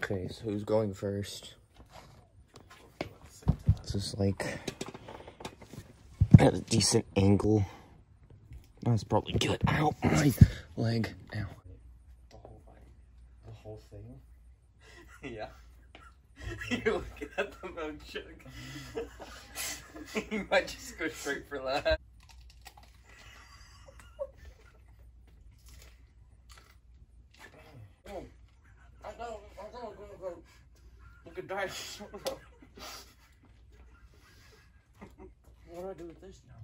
Okay, so who's going first? This is like at a decent angle. That's probably good. Ow, my leg. Ow. The whole thing? Yeah. You're looking at the milk jug. You might just go straight for that. Oh, I thought I was gonna go look at dice. What do I do with this now?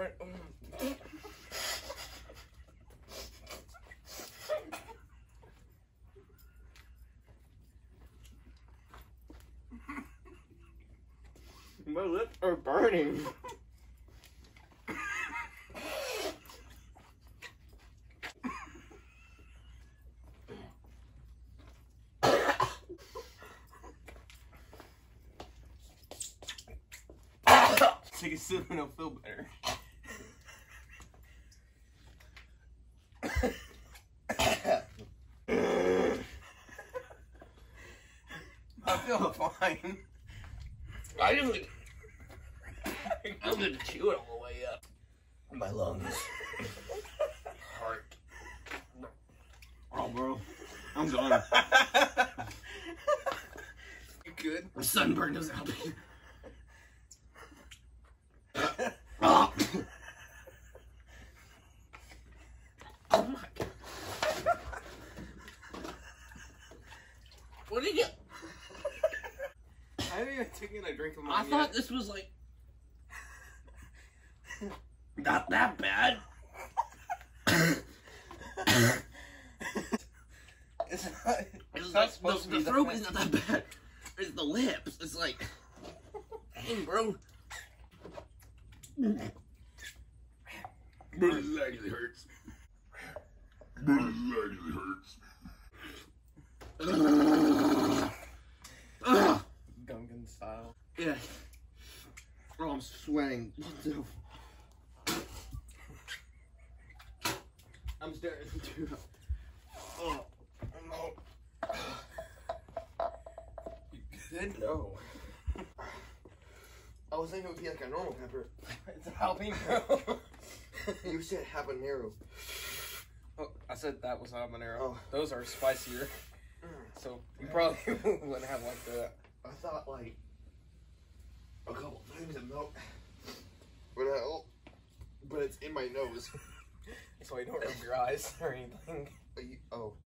My lips are burning. Take a sip and I'll feel better. I feel fine. I'm gonna chew it all the way up. My lungs. Heart. Oh, bro. I'm done. You good? The sunburn doesn't help me. Oh. Oh my god. What did you... I haven't even taken a drink of mine yet. Thought this was like... not that bad. It's not supposed to be the throat is not that bad. It's the lips. It's like... Dang, bro. This actually hurts. This actually hurts. Gungan style. Yeah. Oh, I'm sweating. I'm staring too. Oh, no. You good? No. I was thinking it would be like a normal pepper. It's a jalapeno. You said habanero. Oh, I said that was habanero. Oh. Those are spicier. So you probably wouldn't have like that. I thought like a couple things of milk would help, but it's in my nose. So you don't rub your eyes or anything. Oh.